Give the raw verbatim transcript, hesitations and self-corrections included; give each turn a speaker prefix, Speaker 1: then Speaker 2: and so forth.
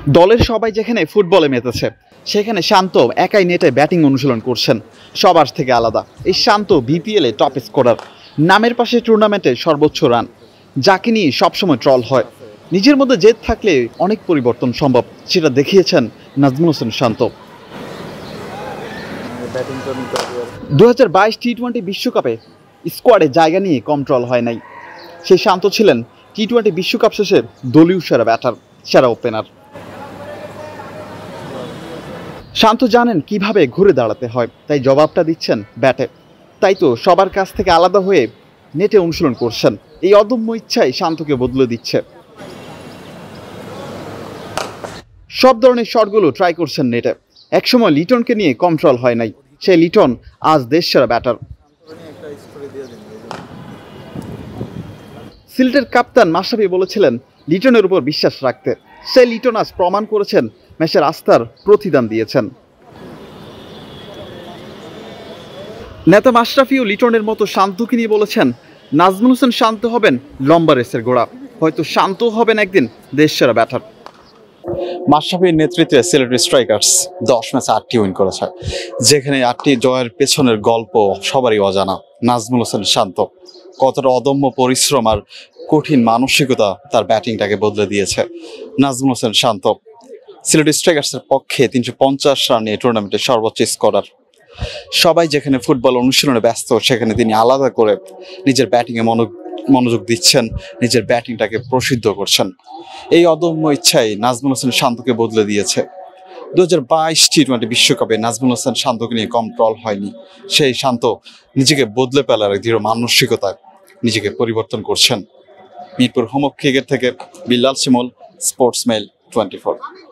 Speaker 1: দলের সবাই যেখানে ফুটবলে মেতেছে সেখানে শান্ত একাই নেটে ব্যাটিং অনুশীলন করছেন, সবার থেকে আলাদা। এই শান্ত বিপিএলে টপ স্কোরার, নামের পাশে টুর্নামেন্টে সর্বোচ্চ রান, যাকে নিয়ে সবসময় ট্রল হয়। নিজের মধ্যে জেদ থাকলে অনেক পরিবর্তন সম্ভব, সেটা দেখিয়েছেন নাজমুল হোসেন শান্ত। দু হাজার বাইশ টি টোয়েন্টি বিশ্বকাপে স্কোয়াডে জায়গা নিয়ে কম ট্রল হয় নাই। সেই শান্ত ছিলেন টি টোয়েন্টি বিশ্বকাপ শেষের দলীয় সেরা ব্যাটার, সেরা ওপেনার। শান্ত জানেন কিভাবে ঘুরে দাঁড়াতে হয়, তাই জবাবটা দিচ্ছেন ব্যাটে। তাই তো সবার কাছ থেকে আলাদা হয়ে নেটে অনুশীলন করছেন। এই অদম্য ইচ্ছাই শান্তকে বদলে দিচ্ছে। সব ধরনের শটগুলো ট্রাই করছেন নেটে। একসময় লিটনকে নিয়ে কম ট্রল হয় নাই, সেই লিটন আজ দেশ সেরা ব্যাটার। সিলেটের কাপ্তান মাশরাফি বলেছিলেন লিটনের উপর বিশ্বাস রাখতে। সেই লিটন আজ প্রমাণ করেছেন, ম্যাচের আস্থার প্রতিদান দিয়েছেন। নেতা মাশরাফি ও লিটনের মতো শান্তকে নিয়ে বলেছেন নাজমুল হোসেন শান্ত হবেন লম্বা রেসের গোড়া, হয়তো শান্ত হবেন একদিন দেশ সেরা ব্যাটার। মাশরাফির নেতৃত্বে সিলেট স্ট্রাইকার্স দশ ম্যাচে আটটি উইন করেছে, যেখানে আটটি জয়ের পেছনের গল্প সবারই অজানা। নাজমুল হোসেন শান্ত কতটা অদম্য পরিশ্রম আর কঠিন মানসিকতা তার ব্যাটিংটাকে বদলে দিয়েছে। নাজমুল হোসেন শান্ত সিলেট স্ট্রাইকার্সের পক্ষে তিনশো পঞ্চাশ রান নিয়ে টুর্নামেন্টের সর্বোচ্চ স্কোরার। সবাই যেখানে ফুটবল অনুশীলনে ব্যস্ত, সেখানে তিনি আলাদা করে নিজের ব্যাটিংয়ে মনোযোগ দিচ্ছেন, নিজের ব্যাটিংটাকে প্রসিদ্ধ করছেন। এই অদম্য ইচ্ছাই নাজমুল হোসেন শান্তকে বদলে দিয়েছে। দু হাজার বাইশ টি টোয়েন্টি বিশ্বকাপে নাজমুল হোসেন শান্তকে নিয়ে কম ট্রল হয়নি। সেই শান্ত নিজেকে বদলে ফেলার দৃঢ় মানসিকতায় নিজেকে পরিবর্তন করছেন। মিরপুর হোম অফ ক্রিকেট থেকে Billal Shimul, sports mail twenty four.